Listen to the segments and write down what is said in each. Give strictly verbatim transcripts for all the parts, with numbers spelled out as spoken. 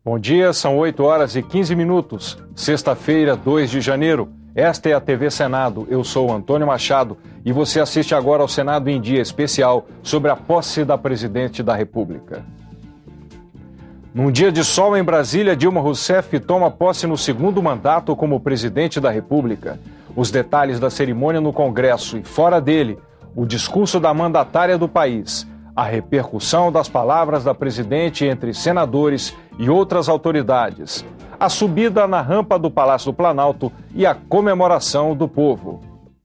Bom dia, são oito horas e quinze minutos, sexta-feira, dois de janeiro. Esta é a T V Senado, eu sou Antônio Machado e você assiste agora ao Senado em Dia especial sobre a posse da Presidente da República. Num dia de sol em Brasília, Dilma Rousseff toma posse no segundo mandato como Presidente da República. Os detalhes da cerimônia no Congresso e fora dele, o discurso da mandatária do país, a repercussão das palavras da Presidente entre senadores e outras autoridades, a subida na rampa do Palácio do Planalto e a comemoração do povo.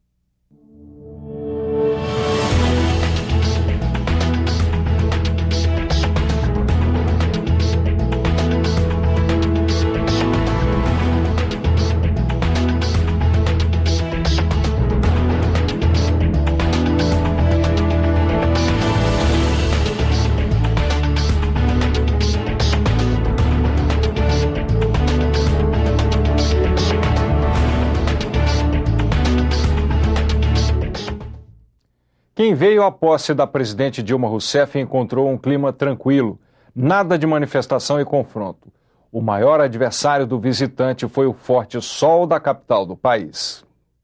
Quem veio à posse da presidente Dilma Rousseff encontrou um clima tranquilo, nada de manifestação e confronto. O maior adversário do visitante foi o forte sol da capital do país.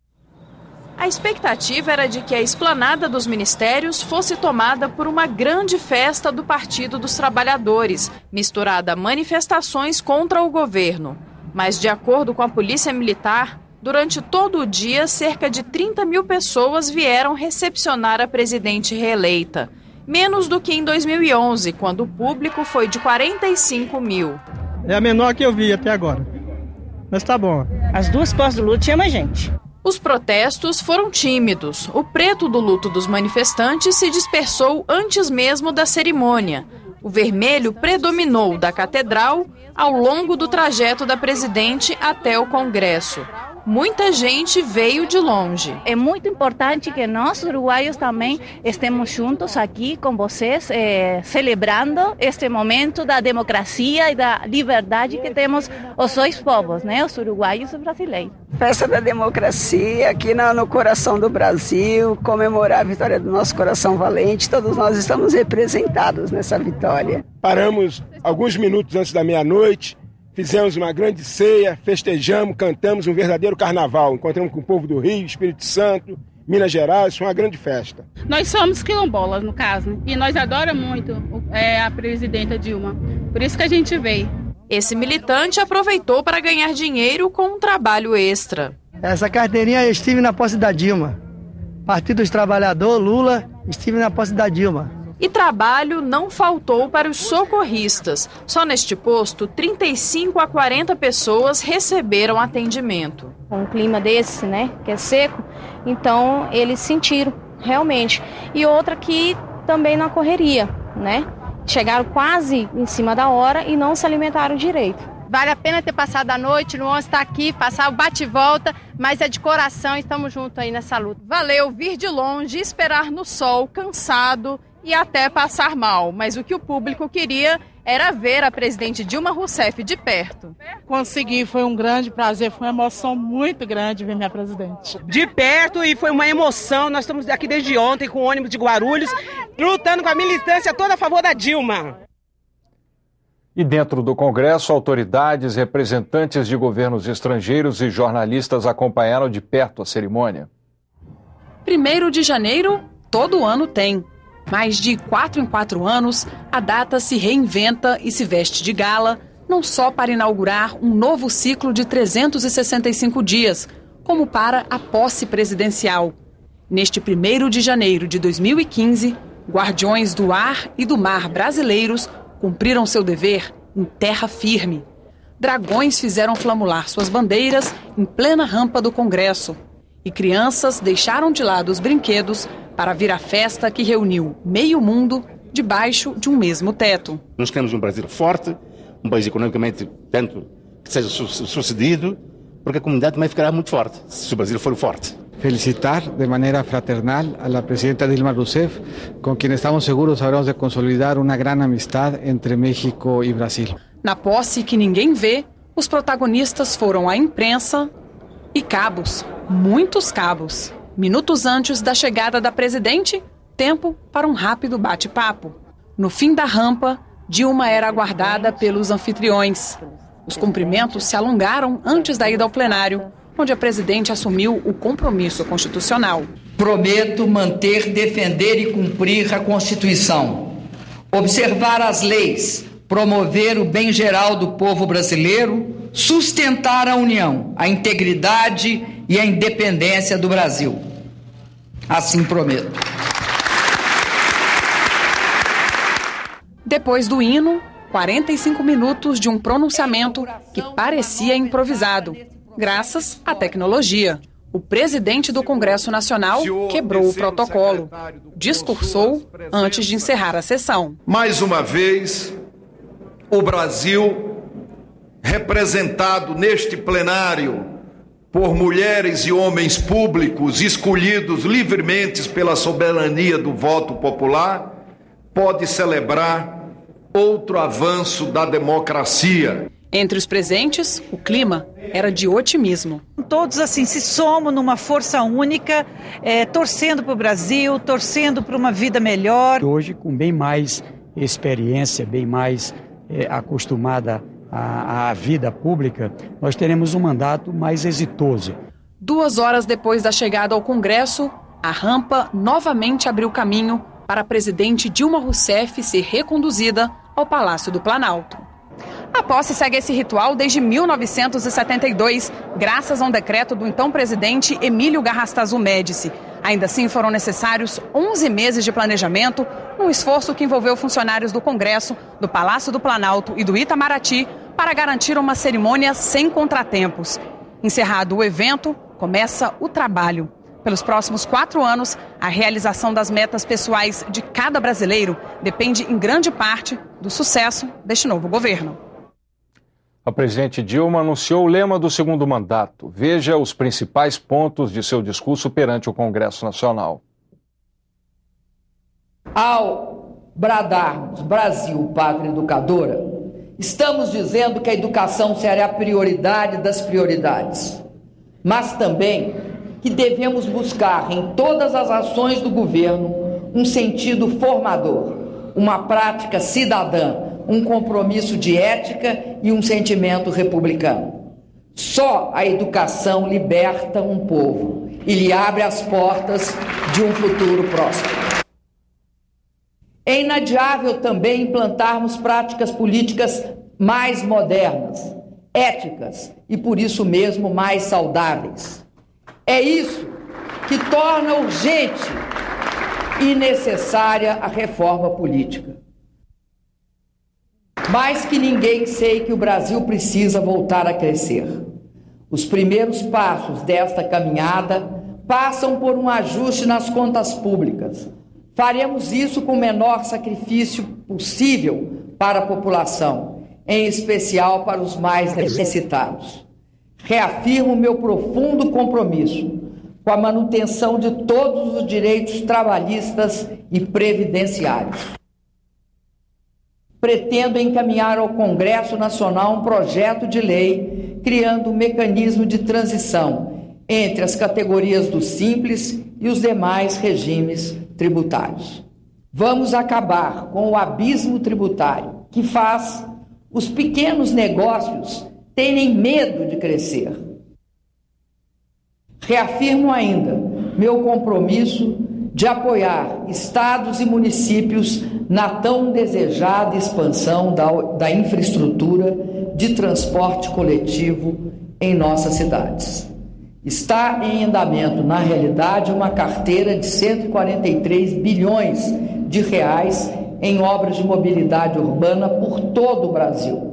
A expectativa era de que a esplanada dos ministérios fosse tomada por uma grande festa do Partido dos Trabalhadores, misturada a manifestações contra o governo. Mas, de acordo com a Polícia Militar, durante todo o dia, cerca de trinta mil pessoas vieram recepcionar a presidente reeleita. Menos do que em dois mil e onze, quando o público foi de quarenta e cinco mil. É a menor que eu vi até agora. Mas tá bom. As duas posses do luto tinha mais gente. Os protestos foram tímidos. O preto do luto dos manifestantes se dispersou antes mesmo da cerimônia. O vermelho predominou da catedral ao longo do trajeto da presidente até o Congresso. Muita gente veio de longe. É muito importante que nós, uruguaios, também estemos juntos aqui com vocês, eh, celebrando este momento da democracia e da liberdade que temos os dois povos, né? Os uruguaios e os brasileiros. Festa da democracia aqui no, no coração do Brasil, comemorar a vitória do nosso coração valente. Todos nós estamos representados nessa vitória. Paramos alguns minutos antes da meia-noite. Fizemos uma grande ceia, festejamos, cantamos um verdadeiro carnaval. Encontramos com o povo do Rio, Espírito Santo, Minas Gerais, foi uma grande festa. Nós somos quilombolas, no caso, e nós adoramos muito é, a presidenta Dilma. Por isso que a gente veio. Esse militante aproveitou para ganhar dinheiro com um trabalho extra. Essa carteirinha eu estive na posse da Dilma. Partido dos Trabalhadores, Lula, estive na posse da Dilma. E trabalho não faltou para os socorristas. Só neste posto, trinta e cinco a quarenta pessoas receberam atendimento. Um clima desse, né, que é seco, então eles sentiram, realmente. E outra que também na correria, né? Chegaram quase em cima da hora e não se alimentaram direito. Vale a pena ter passado a noite, não vamos estar aqui, passar o bate e volta, mas é de coração, estamos juntos aí nessa luta. Valeu vir de longe, esperar no sol, cansado e até passar mal, mas o que o público queria era ver a presidente Dilma Rousseff de perto. Consegui, foi um grande prazer, foi uma emoção muito grande ver minha presidente. De perto e foi uma emoção, nós estamos aqui desde ontem com o ônibus de Guarulhos, lutando com a militância toda a favor da Dilma. E dentro do Congresso, autoridades, representantes de governos estrangeiros e jornalistas acompanharam de perto a cerimônia. Primeiro de janeiro, todo ano tem. Mais de quatro em quatro anos, a data se reinventa e se veste de gala, não só para inaugurar um novo ciclo de trezentos e sessenta e cinco dias, como para a posse presidencial. Neste primeiro de janeiro de dois mil e quinze, guardiões do ar e do mar brasileiros cumpriram seu dever em terra firme. Dragões fizeram flamular suas bandeiras em plena rampa do Congresso. E crianças deixaram de lado os brinquedos para vir à festa que reuniu meio mundo debaixo de um mesmo teto. Nós queremos um Brasil forte, um país economicamente tanto que seja sucedido, porque a comunidade também ficará muito forte, se o Brasil for forte. Felicitar de maneira fraternal a la presidenta Dilma Rousseff, con quien estamos seguros habremos de consolidar una gran amistad entre México y Brasil. Na posse que ninguém vê, os protagonistas foram a imprensa e cabos, muitos cabos. Minutos antes da chegada da presidente, tempo para um rápido bate-papo. No fim da rampa, Dilma era aguardada pelos anfitriões. Os cumprimentos se alongaram antes da ida ao plenário, onde a presidente assumiu o compromisso constitucional. Prometo manter, defender e cumprir a Constituição, observar as leis, promover o bem geral do povo brasileiro, sustentar a união, a integridade e a independência do Brasil. Assim prometo. Depois do hino, quarenta e cinco minutos de um pronunciamento que parecia improvisado, graças à tecnologia. O presidente do Congresso Nacional quebrou o protocolo. Discursou antes de encerrar a sessão. Mais uma vez, o Brasil, representado neste plenário por mulheres e homens públicos escolhidos livremente pela soberania do voto popular, pode celebrar outro avanço da democracia. Entre os presentes, o clima era de otimismo. Todos assim se somam numa força única, é, torcendo para o Brasil, torcendo para uma vida melhor. Hoje, com bem mais experiência, bem mais é, acostumada à, à vida pública, nós teremos um mandato mais exitoso. Duas horas depois da chegada ao Congresso, a rampa novamente abriu caminho para a presidente Dilma Rousseff ser reconduzida ao Palácio do Planalto. A posse segue esse ritual desde mil novecentos e setenta e dois, graças a um decreto do então presidente Emílio Garrastazu Médici. Ainda assim, foram necessários onze meses de planejamento, um esforço que envolveu funcionários do Congresso, do Palácio do Planalto e do Itamaraty para garantir uma cerimônia sem contratempos. Encerrado o evento, começa o trabalho. Pelos próximos quatro anos, a realização das metas pessoais de cada brasileiro depende, em grande parte, do sucesso deste novo governo. A presidente Dilma anunciou o lema do segundo mandato. Veja os principais pontos de seu discurso perante o Congresso Nacional. Ao bradarmos Brasil, pátria educadora, estamos dizendo que a educação será a prioridade das prioridades, mas também que devemos buscar em todas as ações do governo um sentido formador, uma prática cidadã, um compromisso de ética e um sentimento republicano. Só a educação liberta um povo e lhe abre as portas de um futuro próspero. É inadiável também implantarmos práticas políticas mais modernas, éticas e, por isso mesmo, mais saudáveis. É isso que torna urgente e necessária a reforma política. Mais que ninguém sei que o Brasil precisa voltar a crescer. Os primeiros passos desta caminhada passam por um ajuste nas contas públicas. Faremos isso com o menor sacrifício possível para a população, em especial para os mais necessitados. Reafirmo meu profundo compromisso com a manutenção de todos os direitos trabalhistas e previdenciários. Pretendo encaminhar ao Congresso Nacional um projeto de lei criando um mecanismo de transição entre as categorias do Simples e os demais regimes tributários. Vamos acabar com o abismo tributário que faz os pequenos negócios terem medo de crescer. Reafirmo ainda meu compromisso de apoiar estados e municípios na tão desejada expansão da, da infraestrutura de transporte coletivo em nossas cidades. Está em andamento, na realidade, uma carteira de cento e quarenta e três bilhões de reais em obras de mobilidade urbana por todo o Brasil.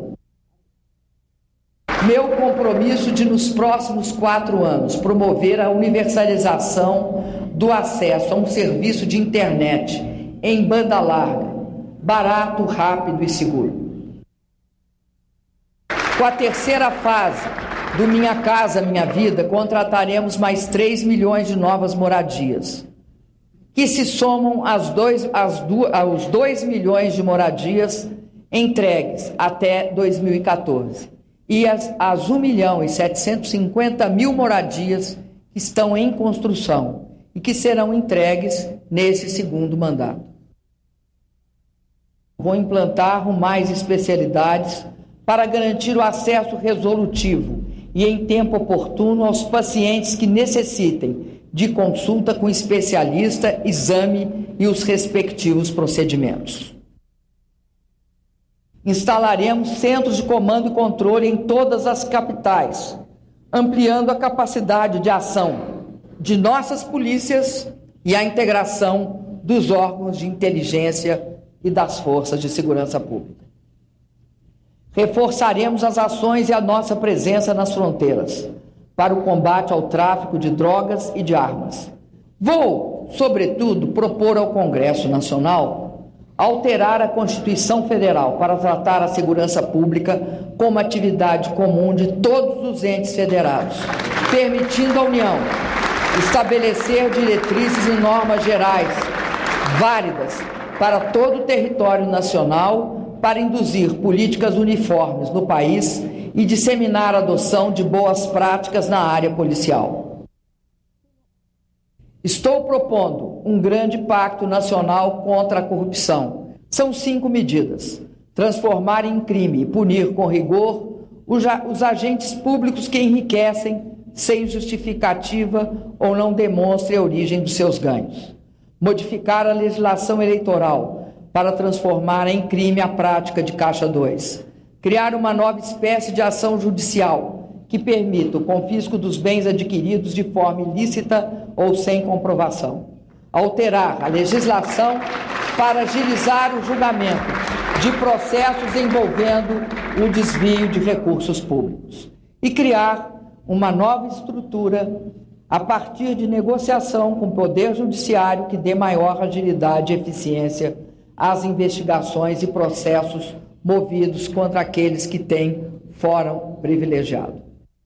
Meu compromisso de, nos próximos quatro anos, promover a universalização do acesso a um serviço de internet em banda larga, barato, rápido e seguro. Com a terceira fase do Minha Casa Minha Vida, contrataremos mais três milhões de novas moradias, que se somam às dois, às du, aos dois milhões de moradias entregues até dois mil e quatorze. E as, as um milhão e setecentos e cinquenta mil moradias que estão em construção e que serão entregues nesse segundo mandato. Vou implantar mais especialidades para garantir o acesso resolutivo e em tempo oportuno aos pacientes que necessitem de consulta com especialista, exame e os respectivos procedimentos. Instalaremos centros de comando e controle em todas as capitais, ampliando a capacidade de ação de nossas polícias e a integração dos órgãos de inteligência e das forças de segurança pública. Reforçaremos as ações e a nossa presença nas fronteiras para o combate ao tráfico de drogas e de armas. Vou, sobretudo, propor ao Congresso Nacional alterar a Constituição Federal para tratar a segurança pública como atividade comum de todos os entes federados, permitindo à União estabelecer diretrizes e normas gerais válidas para todo o território nacional para induzir políticas uniformes no país e disseminar a adoção de boas práticas na área policial. Estou propondo um grande pacto nacional contra a corrupção. São cinco medidas: transformar em crime e punir com rigor os agentes públicos que enriquecem sem justificativa ou não demonstrem a origem dos seus ganhos; modificar a legislação eleitoral para transformar em crime a prática de Caixa dois; criar uma nova espécie de ação judicial que permita o confisco dos bens adquiridos de forma ilícita ou sem comprovação; alterar a legislação para agilizar o julgamento de processos envolvendo o desvio de recursos públicos; e criar uma nova estrutura a partir de negociação com o Poder Judiciário que dê maior agilidade e eficiência às investigações e processos movidos contra aqueles que têm fórum privilegiado.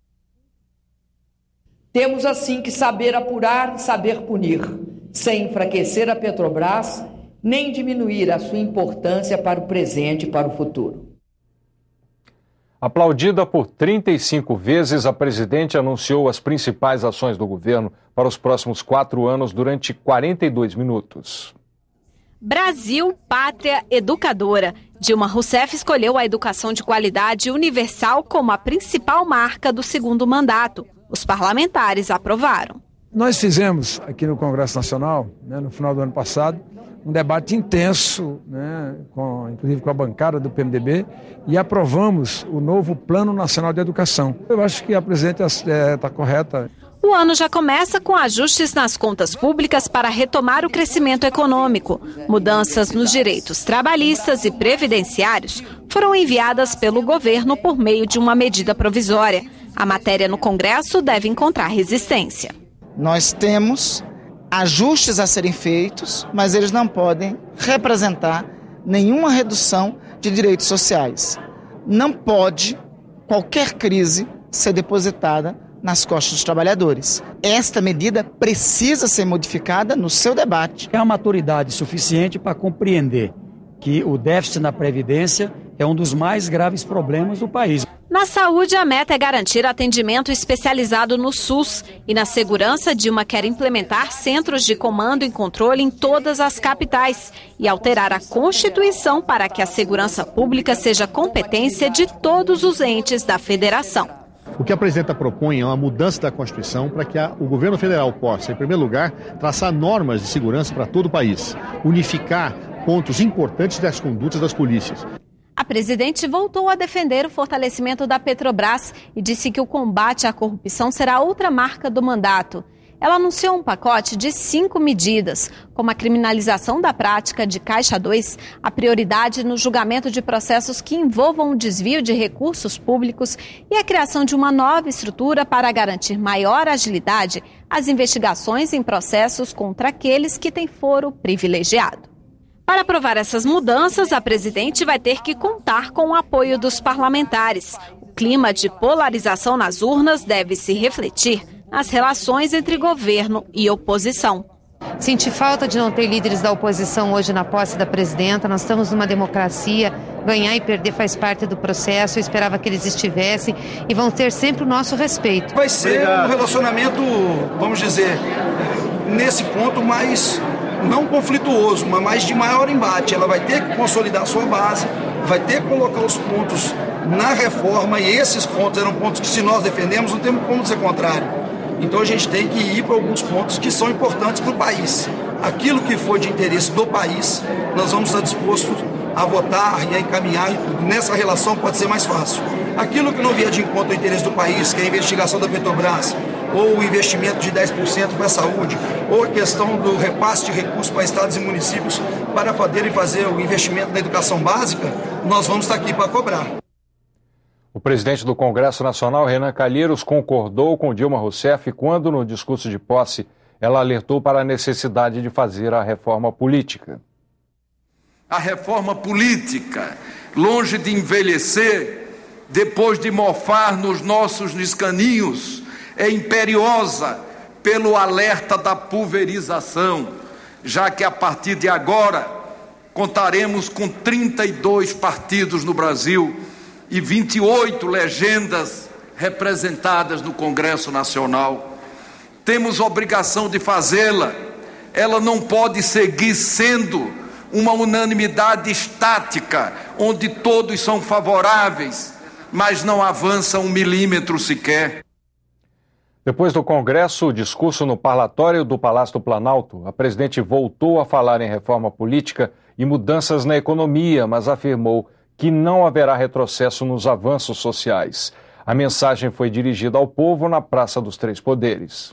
Temos, assim, que saber apurar e saber punir, sem enfraquecer a Petrobras, nem diminuir a sua importância para o presente e para o futuro. Aplaudida por trinta e cinco vezes, a presidente anunciou as principais ações do governo para os próximos quatro anos durante quarenta e dois minutos. Brasil, pátria educadora. Dilma Rousseff escolheu a educação de qualidade universal como a principal marca do segundo mandato. Os parlamentares aprovaram. Nós fizemos aqui no Congresso Nacional, né, no final do ano passado, um debate intenso, né, com, inclusive com a bancada do P M D B, e aprovamos o novo Plano Nacional de Educação. Eu acho que a presidente está correta. O ano já começa com ajustes nas contas públicas para retomar o crescimento econômico. Mudanças nos direitos trabalhistas e previdenciários foram enviadas pelo governo por meio de uma medida provisória. A matéria no Congresso deve encontrar resistência. Nós temos ajustes a serem feitos, mas eles não podem representar nenhuma redução de direitos sociais. Não pode qualquer crise ser depositada nas costas dos trabalhadores. Esta medida precisa ser modificada no seu debate. É uma maturidade suficiente para compreender que o déficit na Previdência é um dos mais graves problemas do país. Na saúde, a meta é garantir atendimento especializado no SUS. E na segurança, Dilma quer implementar centros de comando e controle em todas as capitais e alterar a Constituição para que a segurança pública seja competência de todos os entes da federação. O que a presidenta propõe é uma mudança da Constituição para que a, o governo federal possa, em primeiro lugar, traçar normas de segurança para todo o país, unificar pontos importantes das condutas das polícias. A presidente voltou a defender o fortalecimento da Petrobras e disse que o combate à corrupção será outra marca do mandato. Ela anunciou um pacote de cinco medidas, como a criminalização da prática de Caixa dois, a prioridade no julgamento de processos que envolvam o desvio de recursos públicos e a criação de uma nova estrutura para garantir maior agilidade às investigações em processos contra aqueles que têm foro privilegiado. Para aprovar essas mudanças, a presidente vai ter que contar com o apoio dos parlamentares. O clima de polarização nas urnas deve se refletir nas relações entre governo e oposição. Senti falta de não ter líderes da oposição hoje na posse da presidenta. Nós estamos numa democracia, ganhar e perder faz parte do processo. Eu esperava que eles estivessem e vão ter sempre o nosso respeito. Vai ser um relacionamento, vamos dizer, nesse ponto mais não conflituoso, mas mais de maior embate. Ela vai ter que consolidar a sua base, vai ter que colocar os pontos na reforma, e esses pontos eram pontos que, se nós defendemos, não temos como ser contrário. Então a gente tem que ir para alguns pontos que são importantes para o país. Aquilo que for de interesse do país, nós vamos estar dispostos a votar e a encaminhar, e nessa relação pode ser mais fácil. Aquilo que não vier de encontro ao interesse do país, que é a investigação da Petrobras, ou o investimento de dez por cento para a saúde, ou a questão do repasse de recursos para estados e municípios para poderem fazer o investimento na educação básica, nós vamos estar aqui para cobrar. O presidente do Congresso Nacional, Renan Calheiros, concordou com Dilma Rousseff quando, no discurso de posse, ela alertou para a necessidade de fazer a reforma política. A reforma política, longe de envelhecer, depois de mofar nos nossos escaninhos, é imperiosa pelo alerta da pulverização, já que a partir de agora contaremos com trinta e dois partidos no Brasil e vinte e oito legendas representadas no Congresso Nacional. Temos obrigação de fazê-la. Ela não pode seguir sendo uma unanimidade estática, onde todos são favoráveis, mas não avança um milímetro sequer. Depois do Congresso, o discurso no parlatório do Palácio do Planalto, a presidente voltou a falar em reforma política e mudanças na economia, mas afirmou que não haverá retrocesso nos avanços sociais. A mensagem foi dirigida ao povo na Praça dos Três Poderes.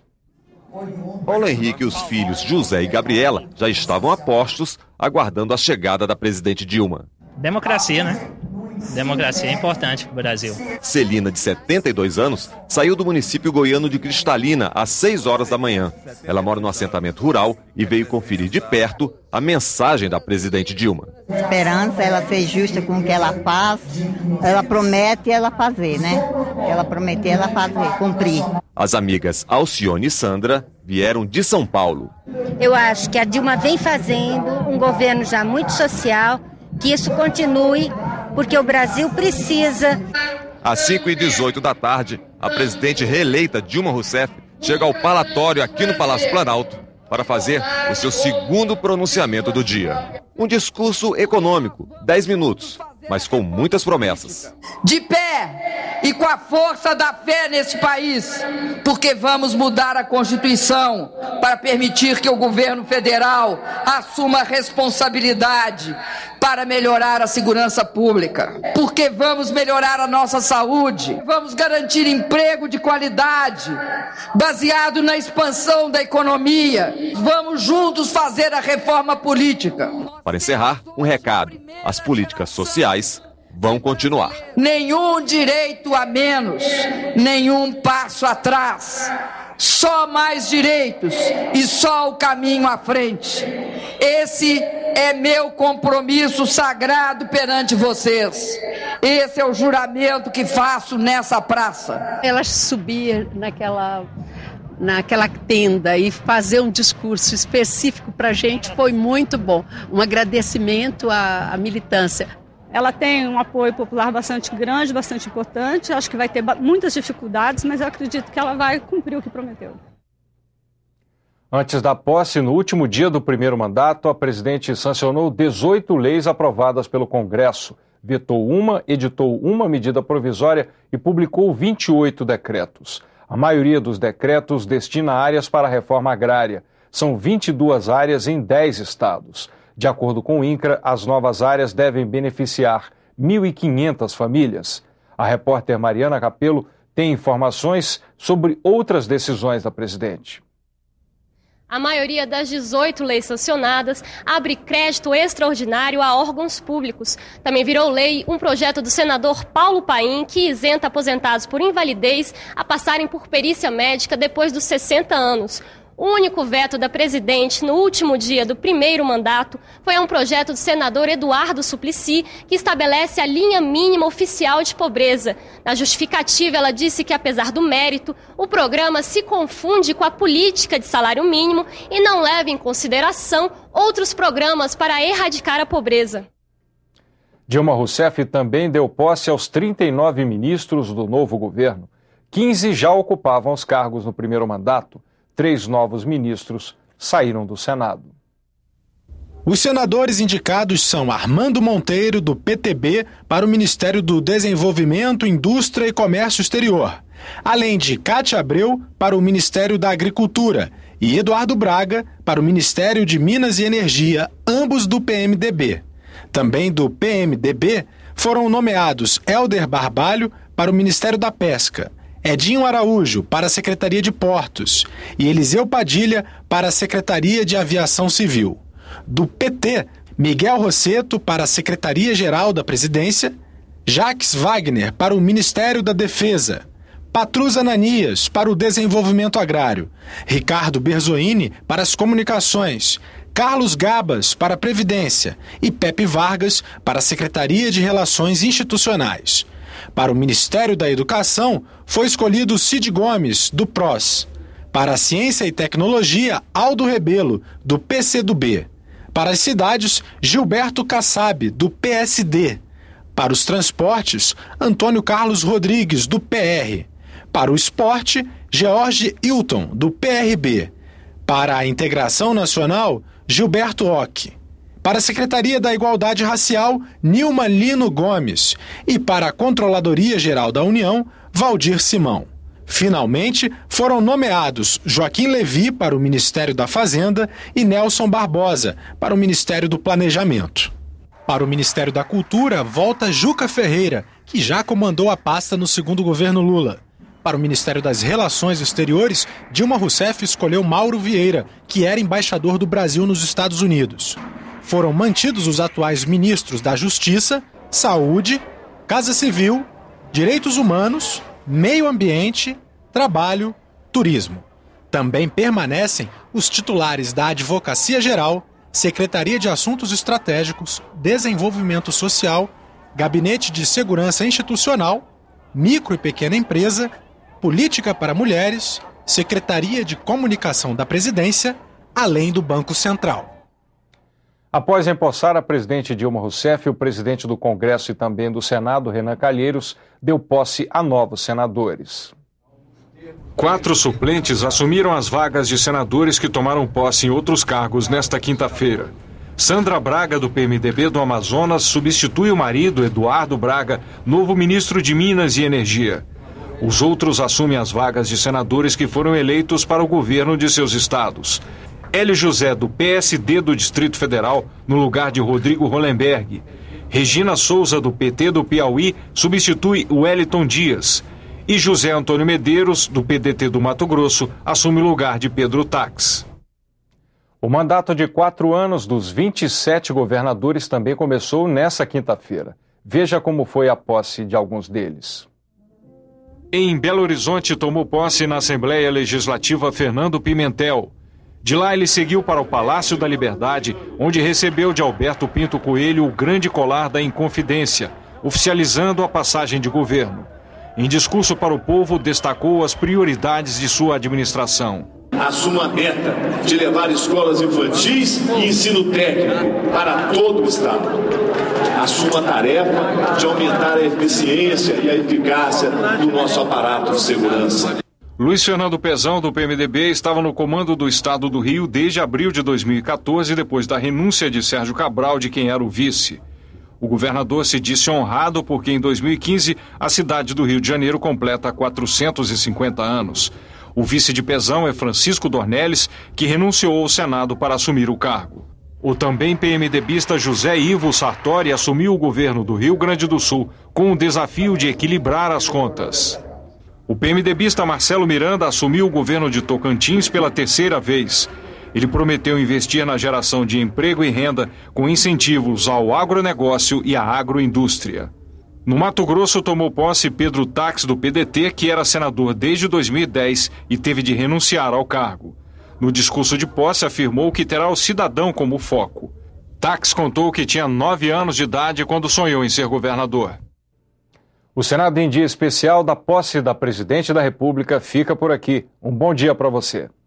Paulo Henrique e os filhos José e Gabriela já estavam a postos, aguardando a chegada da presidente Dilma. Democracia, né? Democracia é importante para o Brasil. Celina, de setenta e dois anos, saiu do município goiano de Cristalina às seis horas da manhã. Ela mora no assentamento rural e veio conferir de perto a mensagem da presidente Dilma. Esperança, ela ser justa com o que ela faz, ela promete ela fazer, né? Ela prometeu ela fazer, cumprir. As amigas Alcione e Sandra vieram de São Paulo. Eu acho que a Dilma vem fazendo um governo já muito social, que isso continue, porque o Brasil precisa. Às cinco e dezoito da tarde, a presidente reeleita Dilma Rousseff chega ao palatório aqui no Palácio Planalto para fazer o seu segundo pronunciamento do dia. Um discurso econômico, dez minutos, mas com muitas promessas. De pé e com a força da fé nesse país, porque vamos mudar a Constituição para permitir que o governo federal assuma a responsabilidade para melhorar a segurança pública, porque vamos melhorar a nossa saúde, vamos garantir emprego de qualidade, baseado na expansão da economia, vamos juntos fazer a reforma política. Para encerrar, um recado: as políticas sociais vão continuar. Nenhum direito a menos, nenhum passo atrás. Só mais direitos e só o caminho à frente. Esse é meu compromisso sagrado perante vocês. Esse é o juramento que faço nessa praça. Ela subir naquela, naquela tenda e fazer um discurso específico para a gente foi muito bom. Um agradecimento à, à militância. Ela tem um apoio popular bastante grande, bastante importante. Acho que vai ter muitas dificuldades, mas eu acredito que ela vai cumprir o que prometeu. Antes da posse, no último dia do primeiro mandato, a presidente sancionou dezoito leis aprovadas pelo Congresso, vetou uma, editou uma medida provisória e publicou vinte e oito decretos. A maioria dos decretos destina áreas para a reforma agrária. São vinte e duas áreas em dez estados. De acordo com o INCRA, as novas áreas devem beneficiar mil e quinhentas famílias. A repórter Mariana Capello tem informações sobre outras decisões da presidente. A maioria das dezoito leis sancionadas abre crédito extraordinário a órgãos públicos. Também virou lei um projeto do senador Paulo Paim que isenta aposentados por invalidez a passarem por perícia médica depois dos sessenta anos. O único veto da presidente no último dia do primeiro mandato foi a um projeto do senador Eduardo Suplicy, que estabelece a linha mínima oficial de pobreza. Na justificativa, ela disse que, apesar do mérito, o programa se confunde com a política de salário mínimo e não leva em consideração outros programas para erradicar a pobreza. Dilma Rousseff também deu posse aos trinta e nove ministros do novo governo. quinze já ocupavam os cargos no primeiro mandato. Três novos ministros saíram do Senado. Os senadores indicados são Armando Monteiro, do P T B, para o Ministério do Desenvolvimento, Indústria e Comércio Exterior, além de Cátia Abreu, para o Ministério da Agricultura, e Eduardo Braga, para o Ministério de Minas e Energia, ambos do P M D B. Também do P M D B foram nomeados Hélder Barbalho, para o Ministério da Pesca, Edinho Araújo, para a Secretaria de Portos, e Eliseu Padilha, para a Secretaria de Aviação Civil. Do P T, Miguel Rosseto para a Secretaria-Geral da Presidência, Jacques Wagner para o Ministério da Defesa, Patrus Ananias para o Desenvolvimento Agrário, Ricardo Berzoini para as Comunicações, Carlos Gabas para a Previdência e Pepe Vargas para a Secretaria de Relações Institucionais. Para o Ministério da Educação foi escolhido Cid Gomes, do P R O S. Para a Ciência e Tecnologia, Aldo Rebelo, do P C do B. Para as cidades, Gilberto Kassab, do P S D. Para os transportes, Antônio Carlos Rodrigues, do P R. Para o esporte, George Hilton, do P R B. Para a integração nacional, Gilberto Ock. Para a Secretaria da Igualdade Racial, Nilma Lino Gomes. E para a Controladoria Geral da União, Valdir Simão. Finalmente, foram nomeados Joaquim Levi para o Ministério da Fazenda e Nelson Barbosa para o Ministério do Planejamento. Para o Ministério da Cultura, volta Juca Ferreira, que já comandou a pasta no segundo governo Lula. Para o Ministério das Relações Exteriores, Dilma Rousseff escolheu Mauro Vieira, que era embaixador do Brasil nos Estados Unidos. Foram mantidos os atuais ministros da Justiça, Saúde, Casa Civil, Direitos Humanos, Meio Ambiente, Trabalho, Turismo. Também permanecem os titulares da Advocacia Geral, Secretaria de Assuntos Estratégicos, Desenvolvimento Social, Gabinete de Segurança Institucional, Micro e Pequena Empresa, Política para Mulheres, Secretaria de Comunicação da Presidência, além do Banco Central. Após empossar a presidente Dilma Rousseff, o presidente do Congresso e também do Senado, Renan Calheiros, deu posse a novos senadores. Quatro suplentes assumiram as vagas de senadores que tomaram posse em outros cargos nesta quinta-feira. Sandra Braga, do P M D B do Amazonas, substitui o marido, Eduardo Braga, novo ministro de Minas e Energia. Os outros assumem as vagas de senadores que foram eleitos para o governo de seus estados. Hélio José, do P S D do Distrito Federal, no lugar de Rodrigo Hollenberg. Regina Souza, do P T do Piauí, substitui Wellington Dias. E José Antônio Medeiros, do P D T do Mato Grosso, assume o lugar de Pedro Tax. O mandato de quatro anos dos vinte e sete governadores também começou nessa quinta-feira. Veja como foi a posse de alguns deles. Em Belo Horizonte, tomou posse na Assembleia Legislativa Fernando Pimentel. De lá, ele seguiu para o Palácio da Liberdade, onde recebeu de Alberto Pinto Coelho o grande colar da Inconfidência, oficializando a passagem de governo. Em discurso para o povo, destacou as prioridades de sua administração. Assumo a meta de levar escolas infantis e ensino técnico para todo o Estado. Assumo a tarefa de aumentar a eficiência e a eficácia do nosso aparato de segurança. Luiz Fernando Pezão, do P M D B, estava no comando do Estado do Rio desde abril de dois mil e quatorze, depois da renúncia de Sérgio Cabral, de quem era o vice. O governador se disse honrado porque em dois mil e quinze a cidade do Rio de Janeiro completa quatrocentos e cinquenta anos. O vice de Pezão é Francisco Dornelles, que renunciou ao Senado para assumir o cargo. O também PMDBista José Ivo Sartori assumiu o governo do Rio Grande do Sul com o desafio de equilibrar as contas. O PMDBista Marcelo Miranda assumiu o governo de Tocantins pela terceira vez. Ele prometeu investir na geração de emprego e renda com incentivos ao agronegócio e à agroindústria. No Mato Grosso tomou posse Pedro Tax, do P D T, que era senador desde dois mil e dez e teve de renunciar ao cargo. No discurso de posse, afirmou que terá o cidadão como foco. Tax contou que tinha nove anos de idade quando sonhou em ser governador. O Senado em Dia Especial da posse da Presidente da República fica por aqui. Um bom dia para você.